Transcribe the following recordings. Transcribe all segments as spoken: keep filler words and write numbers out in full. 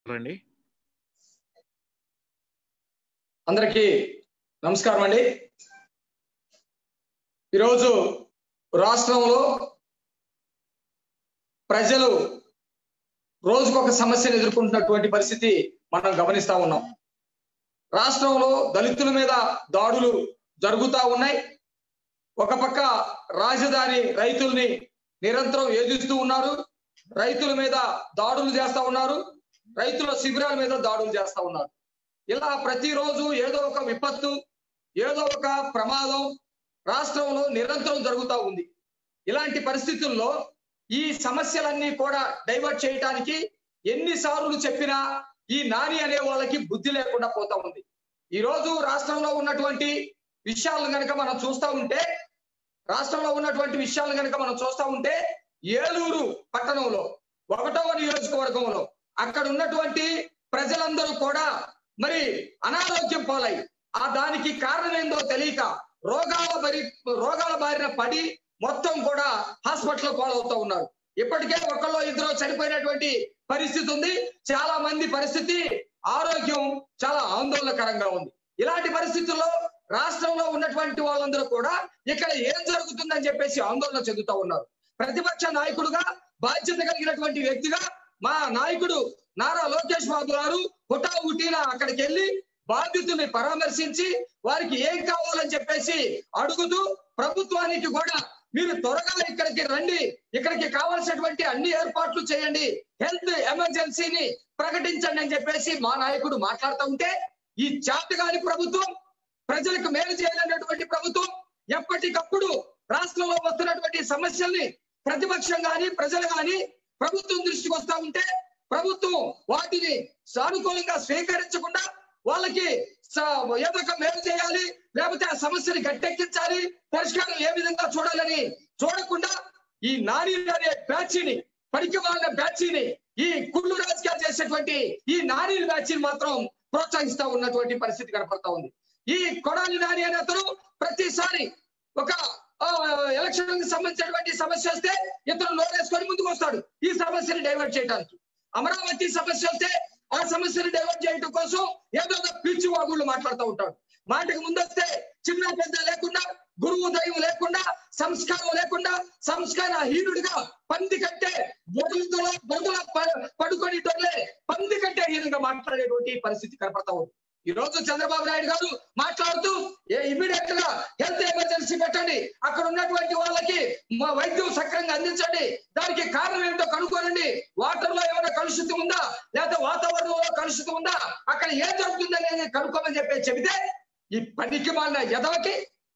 రండి. అందరికీ నమస్కారం అండి. ఈరోజు రాష్ట్రంలో ప్రజలు రోజుకొక సమస్యను ఎదుర్కొంటున్నటువంటి పరిస్థితి మనం గమనిస్తా ఉన్నాం. రాష్ట్రంలో దళితుల మీద దాడులు జరుగుతూ ఉన్నాయి. ఒక పక్క రాజధాని రైతుల్ని నిరంతరం ఏదిస్తూ ఉన్నారు, రైతుల మీద దాడులు చేస్తా ఉన్నారు, రైతుల శిబిరాల మీద దాడులు చేస్తా ఉన్నారు. ఇలా ప్రతిరోజు ఏదో ఒక విపత్తు, ఏదో ఒక ప్రమాదం రాష్ట్రంలో నిరంతరం జరుగుతూ ఉంది. ఇలాంటి పరిస్థితుల్లో ఈ సమస్యలన్నీ కూడా డైవర్ట్ చేయడానికి ఎన్నిసార్లు చెప్పినా ఈ నాని అనే వాళ్ళకి బుద్ధి లేకుండా పోతా ఉంది. ఈ రోజు రాష్ట్రంలో ఉన్నటువంటి విషయాలను కనుక మనం చూస్తూ ఉంటే రాష్ట్రంలో ఉన్నటువంటి విషయాలను కనుక మనం చూస్తూ ఉంటే ఏలూరు పట్టణంలో ఒకటవ నియోజకవర్గంలో అక్కడ ఉన్నటువంటి ప్రజలందరూ కూడా మరి అనారోగ్యం పాలై ఆ దానికి కారణం ఏందో తెలియక రోగాల బరి రోగాల బారిన పడి మొత్తం కూడా హాస్పిటల్ పాలవుతూ ఉన్నారు. ఇప్పటికే ఒకళ్ళు ఇద్దరు చనిపోయినటువంటి పరిస్థితి ఉంది. చాలా మంది పరిస్థితి ఆరోగ్యం చాలా ఆందోళనకరంగా ఉంది. ఇలాంటి పరిస్థితుల్లో రాష్ట్రంలో ఉన్నటువంటి వాళ్ళందరూ కూడా ఇక్కడ ఏం జరుగుతుందని చెప్పేసి ఆందోళన చెందుతూ ఉన్నారు. ప్రతిపక్ష నాయకుడుగా బాధ్యత కలిగినటువంటి వ్యక్తిగా మా నాయకుడు నారా లోకేష్ బాబు గారు హుటా హుటీన అక్కడికి వెళ్ళి బాధితుల్ని పరామర్శించి వారికి ఏం కావాలని చెప్పేసి అడుగుతూ ప్రభుత్వానికి కూడా మీరు త్వరగా ఇక్కడికి రండి, ఇక్కడికి కావాల్సినటువంటి అన్ని ఏర్పాట్లు చేయండి, హెల్త్ ఎమర్జెన్సీని ప్రకటించండి అని చెప్పేసి మా నాయకుడు మాట్లాడుతూ ఉంటే ఈ చాటగాని ప్రభుత్వం, ప్రజలకు మేలు చేయాలన్నటువంటి ప్రభుత్వం ఎప్పటికప్పుడు రాష్ట్రంలో వస్తున్నటువంటి సమస్యల్ని ప్రతిపక్షం గాని ప్రజలు గాని ప్రభుత్వం దృష్టికి వస్తా ఉంటే ప్రభుత్వం వాటిని సానుకూలంగా స్వీకరించకుండా వాళ్ళకి ఏదో ఒక మేలు చేయాలి, లేకపోతే ఆ సమస్యని గట్టెక్కించాలి, పరిష్కారం ఏ విధంగా చూడాలని చూడకుండా ఈ నాని అనే బ్యాచ్ని, పనికి వాళ్ళ బ్యాచ్ని, ఈ కుళ్ళు రాజకీయాలు చేసేటువంటి ఈ నాని బ్యాచ్ని మాత్రం ప్రోత్సహిస్తా ఉన్నటువంటి పరిస్థితి కనపడతా ఉంది. ఈ కొడాలి నాని అనే అతను ప్రతిసారి ఒక ఎలక్షన్ కి సంబంధించినటువంటి సమస్య వస్తే ఇతను నోరేసుకొని ముందుకు వస్తాడు ఈ సమస్యని డైవర్ట్ చేయడానికి. అమరావతి సమస్య వస్తే ఆ సమస్యను డైవర్ట్ చేయడం కోసం ఏదో ఒక పిచ్చి వాగుళ్ళు మాట్లాడుతూ ఉంటాడు. మాటకు ముందొస్తే చిన్న పెద్ద లేకుండా, గురువు దైవం లేకుండా, సంస్కారం లేకుండా, సంస్కార హీనుడిగా పంది కట్టే బొడుగులో బొడుగుల పడుకొని దొరలే పంది కట్టే హీనుగా మాట్లాడేటువంటి పరిస్థితి కనపడతా ఉంది. ఈ రోజు చంద్రబాబు నాయుడు గారు మాట్లాడుతూ ఏ ఇమీడియట్ గా హెల్త్ ఎమర్జెన్సీ పెట్టండి, అక్కడ ఉన్నటువంటి వాళ్ళకి మా వైద్యం సక్రంగా అందించండి, దానికి కారణం ఏంటో కనుక్కోనండి, వాటర్ లో ఏమైనా కలుషితం ఉందా లేదా వాతావరణంలో కలుషితం ఉందా, అక్కడ ఏం జరుగుతుందని కనుక్కోమని చెప్పి చెబితే ఈ పనికి మాలిన ఎదవకి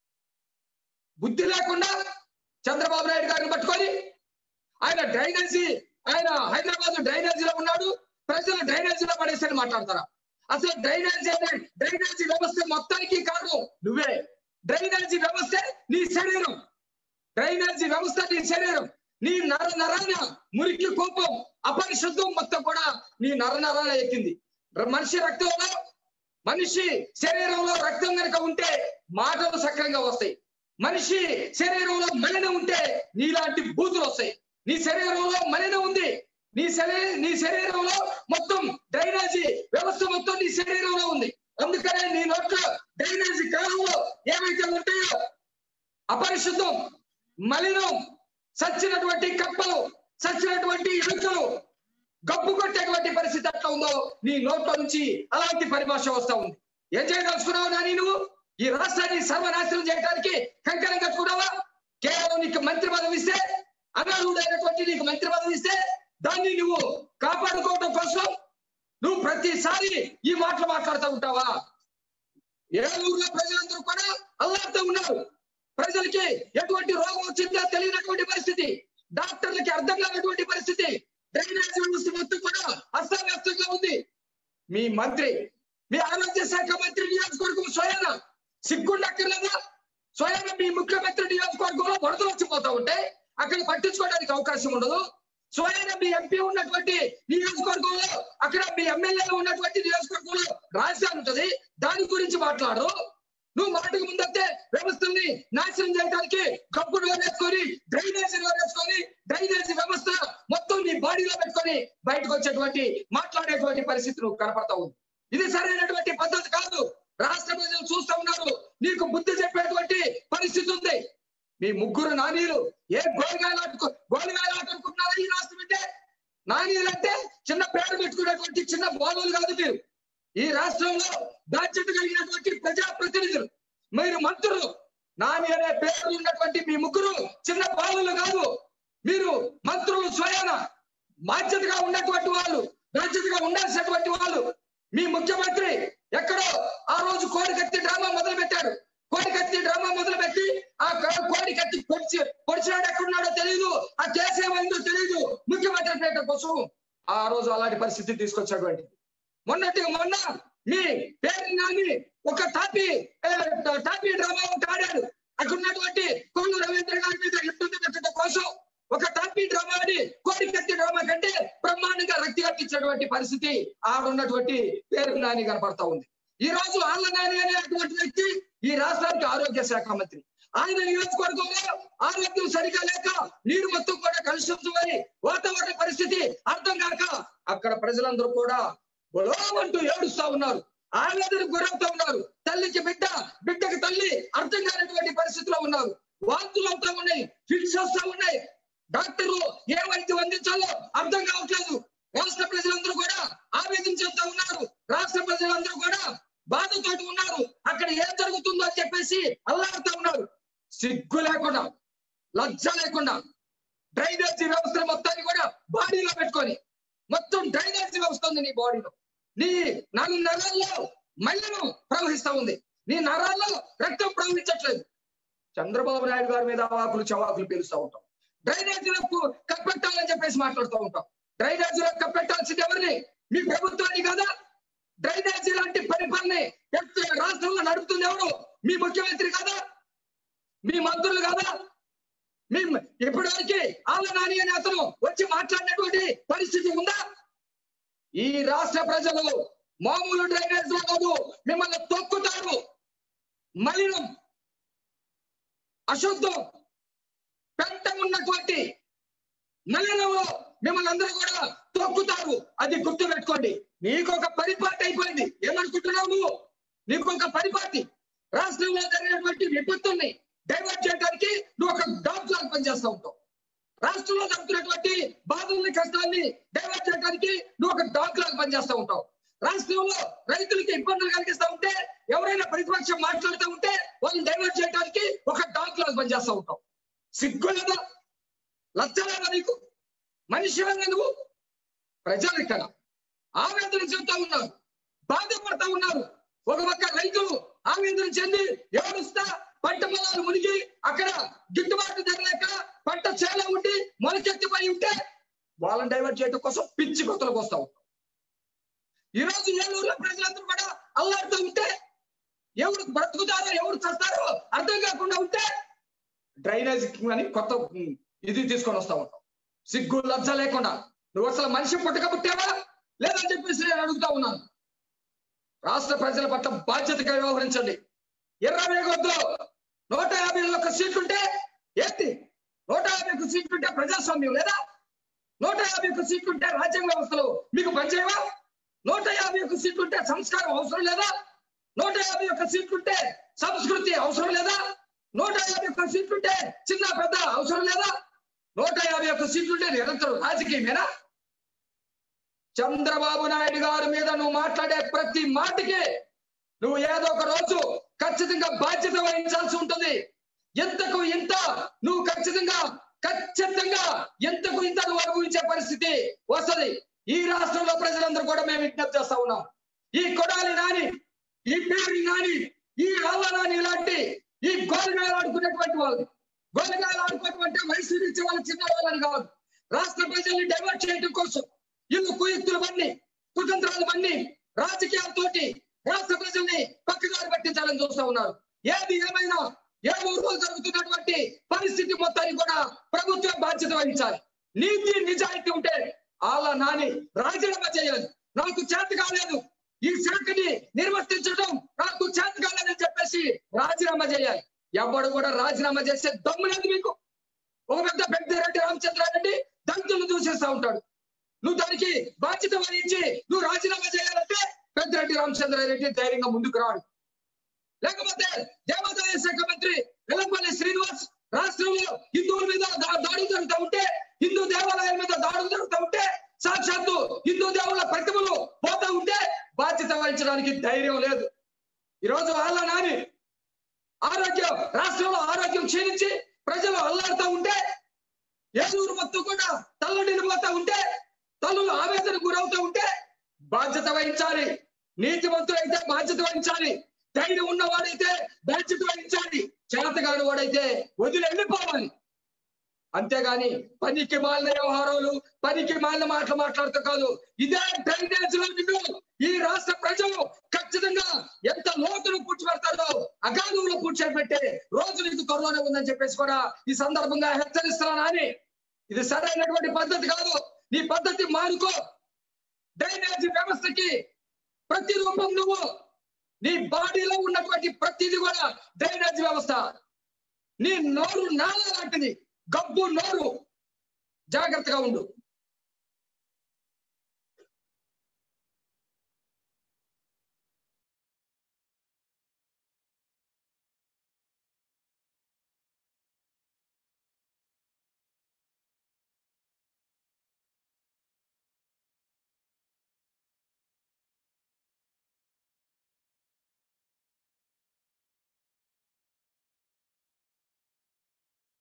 బుద్ధి లేకుండా చంద్రబాబు నాయుడు గారిని పట్టుకొని ఆయన డ్రైనేజీ ఆయన హైదరాబాద్ డ్రైనేజీలో ఉన్నాడు, ప్రజలు డ్రైనేజీలో పడేసని మాట్లాడతారా? అసలు డ్రైనేజీ డ్రైనేజీ వ్యవస్థ మొత్తానికి కారణం నువ్వే. డ్రైనేజీ వ్యవస్థ నీ శరీరం, డ్రైనేజీ వ్యవస్థ నీ శరీరం, నీ నర నరాన మురికి కోపం అపరిశుద్ధం మొత్తం కూడా నీ నర నరాన ఎక్కింది. మనిషి రక్తంలో మనిషి శరీరంలో రక్తం కనుక ఉంటే మాటలు సక్రంగా వస్తాయి. మనిషి శరీరంలో మలినం ఉంటే నీలాంటి బూతులు వస్తాయి. నీ శరీరంలో మలినం ఉంది, నీ శరీర నీ శరీరంలో మొత్తం డ్రైనేజీ వ్యవస్థ మొత్తం నీ శరీరంలో ఉంది. అందుకనే నీ నోట్లో డ్రైనేజీ కాలంలో ఏమైతే ఉంటాయో అపరిశుద్ధం, మలినం, సచ్చినటువంటి కప్పలు, సచ్చినటువంటి ఎలుకలు గబ్బు కొట్టేటువంటి పరిస్థితి అట్లా ఉందో నీ నోట్లో నుంచి అలాంటి పరిభాష వస్తా ఉంది. ఏం చేయదలుచుకున్నావు నాని? నువ్వు ఈ రాష్ట్రాన్ని సర్వనాశనం చేయడానికి కంకణం కట్టుకున్నావా? కేవలం నీకు మంత్రి పదవి ఇస్తే, అనర్హుడైనటువంటి నీకు మంత్రి పదవి ఇస్తే దాన్ని నువ్వు కాపాడుకోవడం కోసం నువ్వు ప్రతిసారి ఈ మాటలు మాట్లాడుతూ ఉంటావా? ఏలూరులో ప్రజలందరూ కూడా అల్లాడుతూ ఉన్నారు. ప్రజలకి ఎటువంటి రోగం వచ్చిందో తెలియనటువంటి పరిస్థితి, డాక్టర్లకి అర్థం కానటువంటి పరిస్థితి, డ్రైనేజ్ వ్యవస్థ మొత్తం కూడా అస్తవ్యస్తంగా ఉంది. మీ మంత్రి, మీ ఆరోగ్య శాఖ మంత్రి నియోజకవర్గం స్వయాన సిగ్గుండక్కర్లేదా? స్వయాన మీ ముఖ్యమంత్రి నియోజకవర్గంలో వరదలు వచ్చిపోతా ఉంటే అక్కడ పట్టించుకోవడానికి అవకాశం ఉండదు. స్వయాన మీ ఎంపీ ఉన్నటువంటి నియోజకవర్గంలో, అక్కడ మీ ఎమ్మెల్యేలు ఉన్నటువంటి నియోజకవర్గంలో రాజధాని ఉంటుంది, దాని గురించి మాట్లాడరు. నువ్వు మాటకు ముందైతే వ్యవస్థల్ని నాశనం చేయడానికి కప్పులు వేసుకొని డ్రైనేజీ వేసుకొని డ్రైనేజీ వ్యవస్థ మొత్తం నీ బాడీలో పెట్టుకొని బయటకు వచ్చేటువంటి మాట్లాడేటువంటి పరిస్థితి నువ్వు కనపడతా ఉంది. ఇది సరైనటువంటి పద్ధతి కాదు. రాష్ట్ర ప్రజలు చూస్తూ ఉన్నారు. నీకు బుద్ధి చెప్పేటువంటి పరిస్థితి ఉంది. మీ ముగ్గురు నానీలు ఏ గోలిగాయలు ఆడుకో గోలిగాయలు ఆడుకుంటున్నారా ఈ రాష్ట్రం అంటే? నానీలు అంటే చిన్న పేరు పెట్టుకునేటువంటి చిన్న బాలులు కాదు మీరు. ఈ రాష్ట్రంలో బాధ్యత కలిగినటువంటి ప్రజా ప్రతినిధులు, మీరు మంత్రులు. నాని అనే పేరు ఉన్నటువంటి మీ ముగ్గురు చిన్న బాలులు కాదు. మీరు మంత్రులు, స్వయాన బాధ్యతగా ఉన్నటువంటి వాళ్ళు, బాధ్యతగా ఉండాల్సినటువంటి వాళ్ళు. మీ ముఖ్యమంత్రి ఎక్కడో ఆ రోజు కోడికత్తి డ్రామా మొదలు పెట్టాడు. కోడికత్తి డ్రామా మొదలు పెట్టి ఆ కోడికత్తి పొడిచి పొడిచినాడు ఎక్కడున్నాడో తెలియదు, ఆ కేసు ఏమైందో తెలియదు. ముఖ్యమంత్రి పేట కోసం ఆ రోజు అలాంటి పరిస్థితి తీసుకొచ్చేటువంటి మొన్నటిగా మొన్న మీ పేరు నాని ఒక టాపీ టాపీ డ్రామా ఒకటి ఆడాడు. అక్కడ ఉన్నటువంటి కొల్లు రవీంద్ర గారి మీద ఇబ్బంది పెట్టడం కోసం ఒక టాపీ డ్రామా ఆడి కోడికత్తి డ్రామా కంటే బ్రహ్మాండంగా రక్తి కట్టించినటువంటి పరిస్థితి ఆడున్నటువంటి పేరు నాని కనపడతా ఉంది. ఈ రోజు ఆళ్ళ నాని అనేటువంటి వ్యక్తి ఈ రాష్ట్రానికి ఆరోగ్య శాఖ మంత్రి. ఆయన నియోజకవర్గంలో ఆరోగ్యం సరిగా లేక నీరు మొత్తం కూడా కలుషితమై వాతావరణ పరిస్థితి అర్థం కాక అక్కడ ప్రజలందరూ కూడా అంటూ ఏడుస్తా ఉన్నారు, ఆవేదనకు గురవుతా ఉన్నారు. తల్లికి బిడ్డ, బిడ్డకి తల్లి అర్థం కానటువంటి పరిస్థితిలో ఉన్నారు. వాంతులు అవుతా ఉన్నాయి, ఫిట్స్ వస్తా ఉన్నాయి. డాక్టర్లు ఏ వైద్యం అందించాలో అర్థం కావట్లేదు. రాష్ట్ర ప్రజలందరూ కూడా ఆవేదన చెందుతా ఉన్నారు. రాష్ట్ర ప్రజలందరూ కూడా బాధతో ఉన్నారు. అక్కడ ఏం జరుగుతుందో అని చెప్పేసి అల్లాడుతూ ఉన్నారు. సిగ్గు లేకుండా, లజ్జ లేకుండా డ్రైనేజీ వ్యవస్థ మొత్తాన్ని కూడా బాడీలో పెట్టుకొని మొత్తం డ్రైనేజీ వ్యవస్థ ఉంది నీ బాడీలో. నీ నాలుగు నరాల్లో మలినం ప్రవహిస్తా ఉంది. నీ నరాల్లో రక్తం ప్రవహించట్లేదు. చంద్రబాబు నాయుడు గారి మీద అవాకులు చవాకులు పిలుస్తూ ఉంటాం. డ్రైనేజీలకు కప్పెట్టాలని చెప్పేసి మాట్లాడుతూ ఉంటాం. డ్రైనేజీలకు కప్పెట్టాల్సింది ఎవరిని? మీ ప్రభుత్వాన్ని కదా. డ్రైనేజీ లాంటి పరిపాలన రాష్ట్రంలో నడుపుతుంది ఎవరు? మీ ముఖ్యమంత్రి కదా, మీ మంత్రులు కదా. మీ ఇప్పటివరకు ఆళ్ళ నాని అనే అతను వచ్చి మాట్లాడినటువంటి పరిస్థితి ఉందా? ఈ రాష్ట్ర ప్రజలు మామూలు డ్రైనేజ్ లో కాదు, మిమ్మల్ని తొక్కుతారు. మలినం, అశుద్ధం, పెంట ఉన్నటువంటి మలినంలో మిమ్మల్ని అందరూ కూడా తొక్కుతారు. అది గుర్తు పెట్టుకోండి. నీకు ఒక పరిపాటి అయిపోయింది. ఏమనుకుంటున్నావు నువ్వు? నీకు ఒక పరిపాటి. రాష్ట్రంలో జరిగినటువంటి విపత్తుల్ని డైవర్ట్ చేయడానికి నువ్వు ఒక డాగ్ లాగా పనిచేస్తూ ఉంటావు. రాష్ట్రంలో జరుగుతున్నటువంటి బాధల్ని, కష్టాన్ని డైవర్ట్ చేయడానికి నువ్వు ఒక డాగ్ లాగా పనిచేస్తూ ఉంటావు. రాష్ట్రంలో రైతులకి ఇబ్బందులు కలిగిస్తూ ఉంటే, ఎవరైనా ప్రతిపక్షం మాట్లాడుతూ ఉంటే వాళ్ళని డైవర్ట్ చేయడానికి ఒక డాగ్ లాగా పనిచేస్తూ ఉంటావు. సిగ్గు లేదా? లజ్జ లేదా నీకు? మనిషి నువ్వు? ప్రజలు ఇక్కడ ఆవేదన చెందుతా ఉన్నారు, బాధపడతా ఉన్నారు. ఒక పక్క రైతులు ఆవేదన చెంది ఏడుస్తా పంట పొలాలు మునిగి అక్కడ గిట్టుబాటు ధరలేక పంట చేల ఉండి మొలకెత్తిపోయి ఉంటే వాళ్ళని డైవర్ట్ చేయడం కోసం పిచ్చి కొత్తలకు వస్తా ఉంటాం. ఈ రోజు ఏలూరులో ప్రజలందరూ కూడా అల్లాడుతూ ఉంటే, ఎవరు బ్రతుకుతారో ఎవరు చస్తారో అర్థం కాకుండా ఉంటే డ్రైనేజ్ అని కొత్త ఇది తీసుకొని వస్తా ఉంటాం. సిగ్గు లజ్జ లేకుండా నువ్వు అసలు మనిషి పుట్టక పుట్టావా లేదని చెప్పేసి నేను అడుగుతా ఉన్నాను. రాష్ట్ర ప్రజల పట్ల బాధ్యతగా వ్యవహరించండి. ఎర్రవేగొద్దు. నూట యాభై ఒక్క సీట్లుంటే ఏంటి? నూట యాభై ఒక్క సీట్లుంటే ప్రజాస్వామ్యం లేదా? నూట యాభై ఒక్క సీట్లుంటే రాజ్యాంగ వ్యవస్థలు మీకు పనిచేయవా? నూట యాభై ఒక్క సీట్లుంటే సంస్కారం అవసరం లేదా? నూట యాభై ఒక్క సీట్లుంటే సంస్కృతి అవసరం లేదా? నూట యాభై ఒక్క సీట్లుంటే చిన్న పెద్ద అవసరం లేదా? నూట యాభై ఒక్క సీట్లుంటే నిరంతరం రాజకీయమేనా? చంద్రబాబు నాయుడు గారి మీద నువ్వు మాట్లాడే ప్రతి మాటకి నువ్వు ఏదో ఒక రోజు ఖచ్చితంగా బాధ్యత వహించాల్సి ఉంటుంది. ఎంతకు ఇంత నువ్వు ఖచ్చితంగా ఖచ్చితంగా ఎంతకు ఇంత నువ్వు అనుభవించే పరిస్థితి వస్తుంది. ఈ రాష్ట్రంలో ప్రజలందరూ కూడా మేము విజ్ఞప్తి చేస్తా ఉన్నాం. ఈ కొడాలి నాని, ఈ పేరు నాని, ఈ ఆళ్ళ నాని లాంటి ఈ గోలిగాయలు ఆడుకునేటువంటి వాళ్ళు, గోలిగాయలు ఆడుకోవటం వయసు ఇచ్చే వాళ్ళు చిన్న వాళ్ళని కాదు. రాష్ట్ర ప్రజల్ని డైవర్ట్ చేయడం కోసం ఇల్లు కుయుక్తులు మన్ని, కుతంత్రాలు మన్ని, రాజకీయాలతోటి రాష్ట్ర ప్రజల్ని పక్కదారి పట్టించాలని చూస్తా ఉన్నారు. ఏది ఏమైనా ఏ ఊరిలో జరుగుతున్నటువంటి పరిస్థితి మొత్తాన్ని కూడా ప్రభుత్వం బాధ్యత వహించాలి. నీతి నిజాయితీ ఉంటే ఆళ్ళ నాని రాజీనామా చేయాలి. నాకు చేత కాలేదు, ఈ శాఖని నిర్వర్తించడం నాకు చేత కాలేదని చెప్పేసి రాజీనామా చేయాలి. ఎవడు కూడా రాజీనామా చేసే దమ్ము లేదు మీకు. ఒక పెద్ద పెద్దిరెడ్డి రామచంద్రారెడ్డి దళితులను దూషిస్తా ఉంటాడు. నువ్వు దానికి బాధ్యత వహించి నువ్వు రాజీనామా చేయాలంటే పెద్దిరెడ్డి రామచంద్రారెడ్డి ధైర్యంగా ముందుకు రాడు. లేకపోతే దేవాదాయ శాఖ మంత్రి వెల్లంపల్లి శ్రీనివాస్ రాష్ట్రంలో హిందువుల మీద దాడులు జరుగుతూ ఉంటే, హిందూ దేవాలయాల మీద దాడులు జరుగుతూ ఉంటే, సాక్షాత్తు హిందూ దేవుళ్ళ ప్రతిమలు పోతా ఉంటే బాధ్యత వహించడానికి ధైర్యం లేదు. ఈరోజు వాళ్ళ నాని ఆరోగ్యం రాష్ట్రంలో ఆరోగ్యం క్షీణించి ప్రజలు అల్లాడుతూ ఉంటే, ఏలూరు మొత్తం కూడా తల్లడిల్లిపోతా ఉంటే, తల్లులు ఆవేదన గురవుతూ ఉంటే బాధ్యత వహించాలి. నీతివంతుడు అయితే బాధ్యత వహించాలి. ధైర్యం ఉన్నవాడైతే బాధ్యత వహించాలి. చేతగాని వాడైతే వదిలి వెళ్ళిపోవాలి. అంతేగాని పనికి మాలిన వ్యవహారాలు, పనికి మాలిన మాటలు మాట్లాడుతూ కాదు. ఇదే డ్రైనేజ్ లో నిన్ను ఈ రాష్ట్ర ప్రజలు ఖచ్చితంగా ఎంత లోతులు కూర్చోబెడతారో అగాధంలో కూర్చోబెట్టే రోజు నీకు త్వరలోనే ఉందని చెప్పేసి కూడా ఈ సందర్భంగా హెచ్చరిస్తున్నాను. అని ఇది సరైనటువంటి పద్ధతి కాదు. నీ పద్ధతి మానుకో. డ్రైనేజ్ వ్యవస్థకి ప్రతి రూపం నువ్వు, నీ బాడీలో ఉన్నటువంటి ప్రతిది కూడా డ్రైనేజ్ వ్యవస్థ. నీ నోరు నాల లాంటిది, గబ్బు నోరు. జాగ్రత్తగా ఉండు.